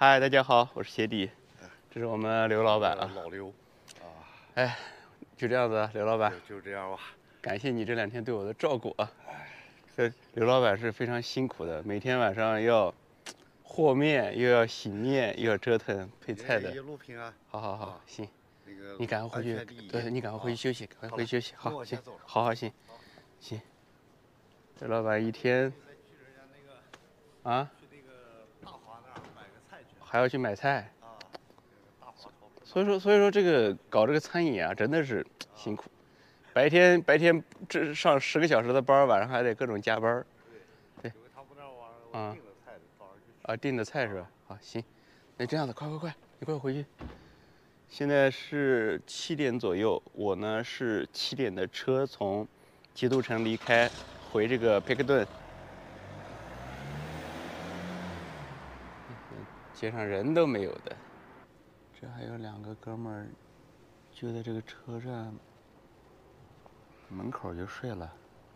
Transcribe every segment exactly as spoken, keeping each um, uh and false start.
嗨，大家好，我是鞋底，这是我们刘老板啊。 老刘，啊， 哎，就这样子，刘老板， 就就这样吧。 感谢你这两天对我的照顾啊。这刘老板是非常辛苦的，每天晚上要和面，又要洗面，又要折腾配菜的。 一路平安。 好好好，行。 那个你赶快回去，对你赶快回去休息，赶快回去休息。好，行，好好行，行。刘老板一天啊。 还要去买菜，所以说，所以说这个搞这个餐饮啊，真的是辛苦。白天白天这上十个小时的班，晚上还得各种加班。对，啊，啊订的菜是吧？好，行，那这样子，快快快，你快回去。现在是七点左右，我呢是七点的车从基督城离开，回这个佩克顿。 街上人都没有的，这还有两个哥们儿，就在这个车站门口就睡了，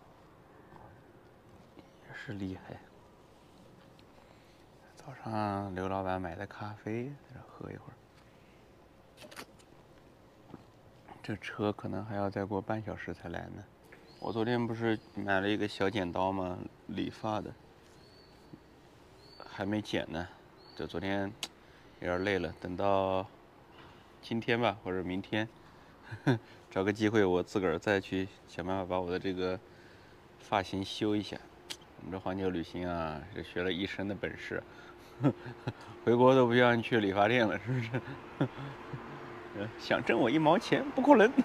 也是厉害。早上刘老板买的咖啡，在这喝一会儿。这车可能还要再过半小时才来呢。我昨天不是买了一个小剪刀吗？理发的，还没剪呢。这昨天。 有点累了，等到今天吧，或者明天，找个机会我自个儿再去想办法把我的这个发型修一下。我们这环球旅行啊，是学了一身的本事，回国都不想去理发店了，是不是？想挣我一毛钱不可能。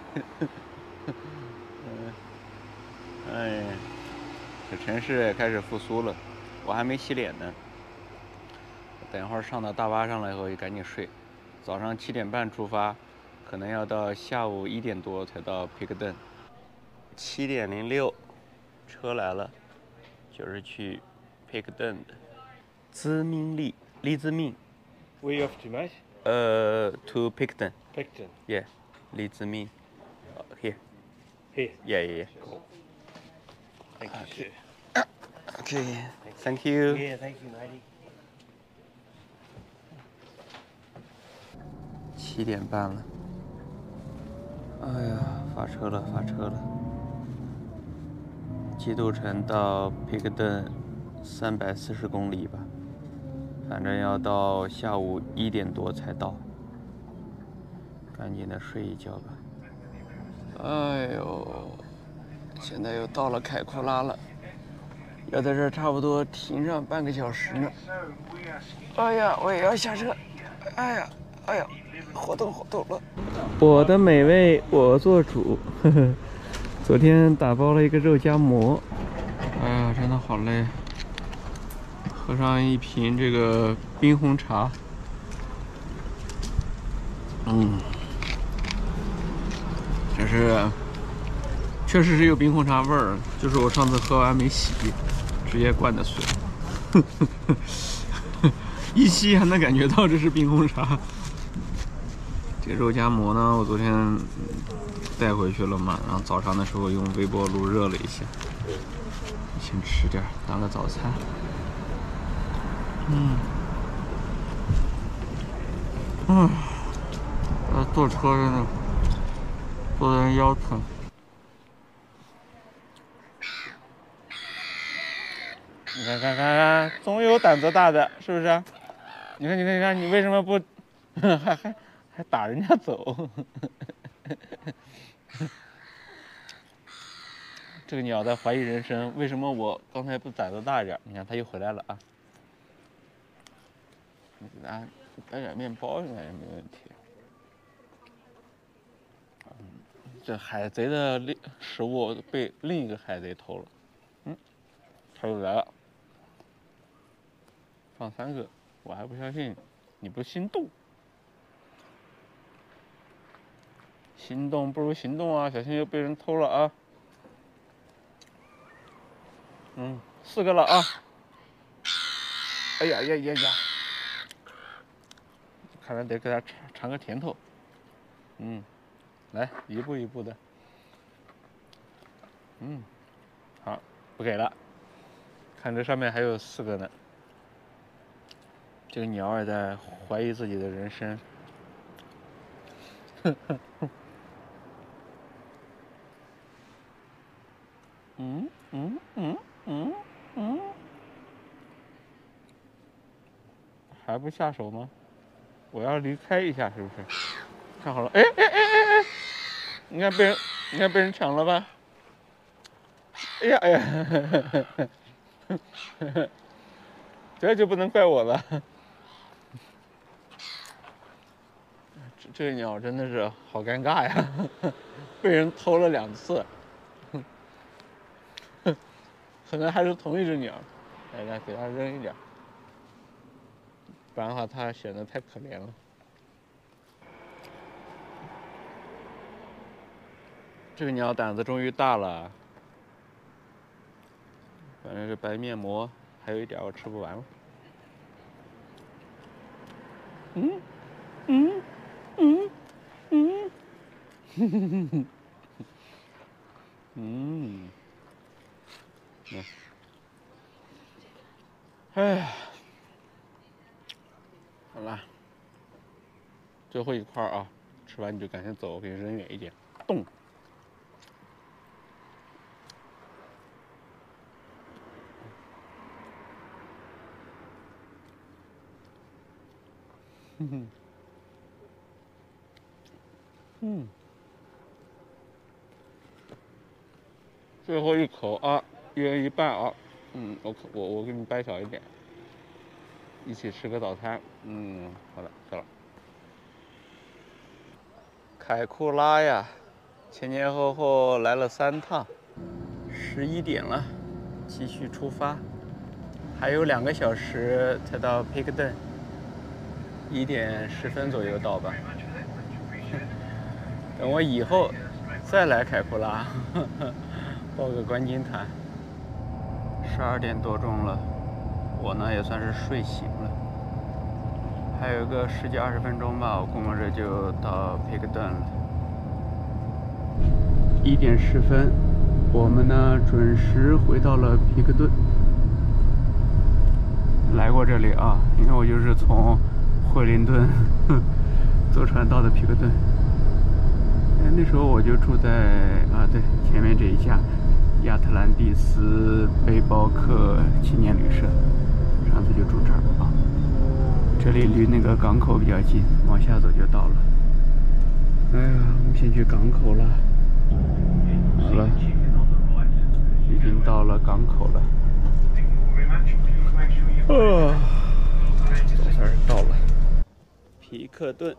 哎，这城市也开始复苏了，我还没洗脸呢。 等一会儿上到大巴上来以后就赶紧睡，早上七点半出发，可能要到下午一点多才到皮克顿。七点零六，车来了，就是去皮克顿的。兹明利，利兹命。 Where you off to, mate? 呃 ，to Picton. Picton. Yeah, 利兹命。Here. Here. Yeah, yeah, yeah. Cool. Thank you, sir. Okay. Thank you. Yeah, thank you, matey. 七点半了，哎呀，发车了，发车了。基督城到皮克顿三百四十公里吧，反正要到下午一点多才到，赶紧的睡一觉吧。哎呦，现在又到了凯库拉了，要在这儿差不多停上半个小时呢。哎呀，我也要下车，哎呀，哎呀。 活动活动了，我的美味我做主。呵呵，昨天打包了一个肉夹馍，哎呀，真的好累。喝上一瓶这个冰红茶，嗯，这是确实是有冰红茶味儿，就是我上次喝完没洗，直接灌的水，一吸还能感觉到这是冰红茶。 这个肉夹馍呢，我昨天带回去了嘛，然后早上的时候用微波炉热了一下，先吃点当个早餐。嗯，嗯，呃，坐车真的坐的人腰疼。你看看看看，总有胆子大的，是不是？你看你看你看，你为什么不还还？ 还打人家走，这个鸟在怀疑人生。为什么我刚才不胆子大一点？你看它又回来了啊！你给它摆点面包应该也没问题。嗯，这海贼的另食物被另一个海贼偷了，嗯，它又来了，放三个，我还不相信，你不心动？ 心动不如行动啊！小心又被人偷了啊！嗯，四个了啊！哎呀呀呀呀！看来得给他尝尝个甜头。嗯，来一步一步的。嗯，好，不给了。看这上面还有四个呢。 这个鸟也在怀疑自己的人生。嗯嗯嗯嗯嗯，还不下手吗？我要离开一下，是不是？看好了，哎哎哎哎哎，应该被人，应该被人抢了吧？哎呀哎呀，这就不能怪我了。这这个鸟真的是好尴尬呀，被人偷了两次。可能还是同一只鸟，来来给它扔一点，不然的话它显得太可怜了。这个鸟胆子终于大了，反正这白面膜还有一点我吃不完了。嗯嗯嗯嗯，嗯嗯，嗯，哎，好了，最后一块啊，吃完你就赶紧走，我给你扔远一点。动。嗯嗯，最后一口啊，一人一半啊。嗯，我我我给你掰小一点，一起吃个早餐。嗯，好的，走了。凯库拉呀，前前后后来了三趟，十一点了，继续出发，还有两个小时才到皮克顿，一点十分左右到吧。等我以后再来凯库拉，报个观鲸团。十二点多钟了，我呢也算是睡醒了，还有个十几二十分钟吧，我估摸着就到皮克顿了。一点十分，我们呢准时回到了皮克顿。来过这里啊，因为我就是从惠灵顿坐船到的皮克顿。那时候我就住在啊，对，前面这一家亚特兰蒂斯背包客青年旅社，上次就住这儿啊。这里离那个港口比较近，往下走就到了。哎呀，我们先去港口了。好了，已经到了港口了。哦，总算是到了皮克顿。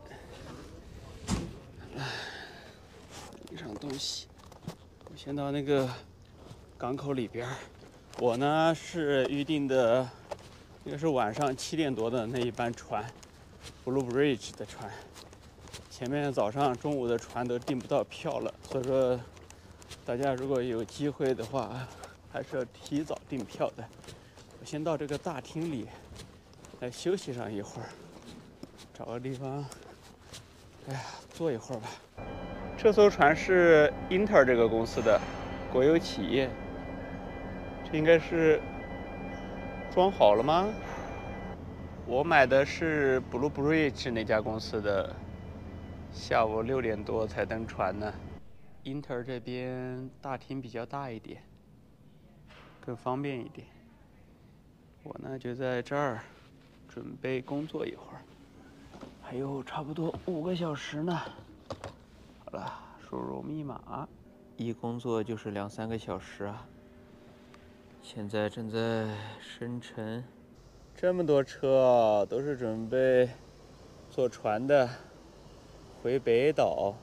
一上东西，我先到那个港口里边。我呢是预定的，应该是晚上七点多的那一班船 ，Blue Bridge 的船。前面早上、中午的船都订不到票了，所以说大家如果有机会的话，还是要提早订票的。我先到这个大厅里来休息上一会儿，找个地方，哎呀，坐一会儿吧。这艘船是英特尔这个公司的国有企业，这应该是装好了吗？我买的是 Blue Bridge 那家公司的，下午六点多才登船呢。英特尔这边大厅比较大一点，更方便一点。我呢就在这儿准备工作一会儿，还有差不多五个小时呢。好了，输入密码，一工作就是两三个小时啊。现在正在生成，这么多车都是准备坐船的，回北岛。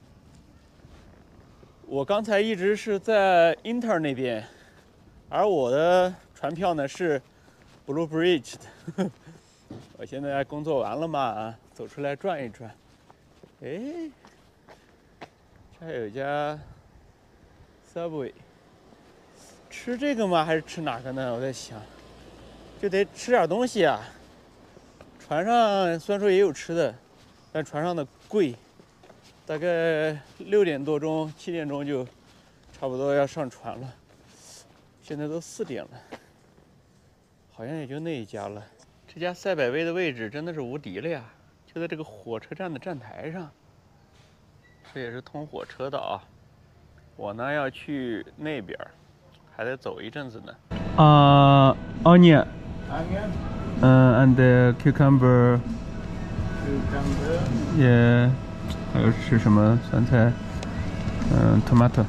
我刚才一直是在英特尔那边，而我的船票呢是 Blue Bridge 的。我现在工作完了嘛，走出来转一转。哎，这还有一家 Subway， 吃这个吗？还是吃哪个呢？我在想，就得吃点东西啊。船上虽然说也有吃的，但船上的贵。大概六点多钟、七点钟就差不多要上船了。现在都四点了，好像也就那一家了。 这家赛百威的位置真的是无敌了呀！就在这个火车站的站台上，这也是通火车的啊。我呢要去那边，还得走一阵子呢。啊、uh, ，onion， onion， 嗯、uh, ，and cucumber， cucumber， 也、yeah, 还有吃什么酸菜？嗯、uh, ，tomato。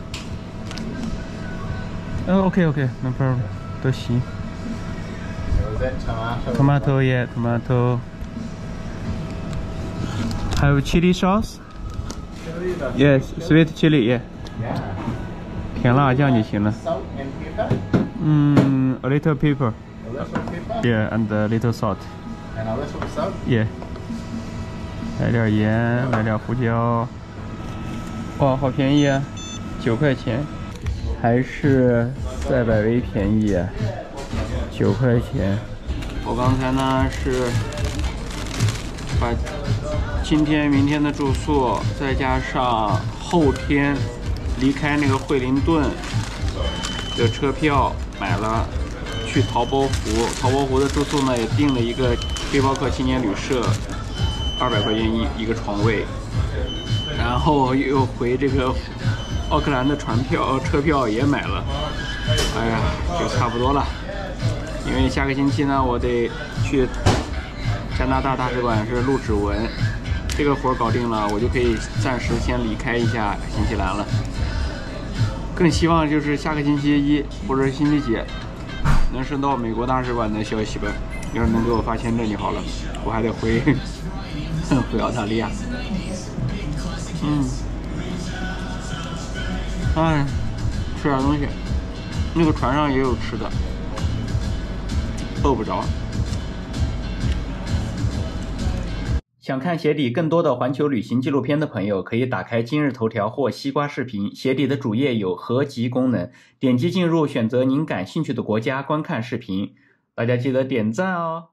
哦、oh, ，OK OK，no problem， 都行。 Tomato. Tomato, yeah, tomato. Have chili sauce? Chili, the Yes, chili. sweet chili, yeah. Yeah. 甜辣酱就行了。 Salt and pepper. 嗯 ，a little pepper. A little pepper. Yeah, and a little salt. And a little salt. Yeah. 来点盐，来点胡椒。哇，好便宜啊，九块钱，还是赛百威便宜啊，九块钱。我刚才呢是把今天、明天的住宿，再加上后天离开那个惠灵顿的车票买了，去陶波湖。陶波湖的住宿呢也订了一个背包客青年旅社，二百块钱一一个床位。然后又回这个奥克兰的船票、车票也买了。哎呀，就差不多了。因为下个星期呢，我得去加拿大大使馆是录指纹，这个活儿搞定了，我就可以暂时先离开一下新西兰了。更希望就是下个星期一或者星期几能收到美国大使馆的消息吧。要是能给我发签证就好了，我还得回回澳大利亚。嗯，哎，吃点东西。那个船上也有吃的。够不着。想看鞋底更多的环球旅行纪录片的朋友，可以打开今日头条或西瓜视频，鞋底的主页有合集功能，点击进入，选择您感兴趣的国家观看视频。大家记得点赞哦。